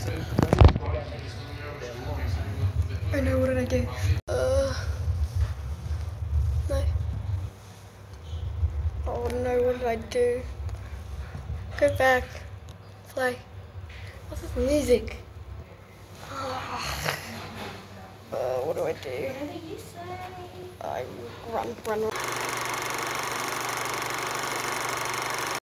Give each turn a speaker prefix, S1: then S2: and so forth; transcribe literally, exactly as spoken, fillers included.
S1: I know, what did I do? Uh, no. Oh no, what did I do? Go back. Play. What's this music? Uh, what do I do? I run, run, run.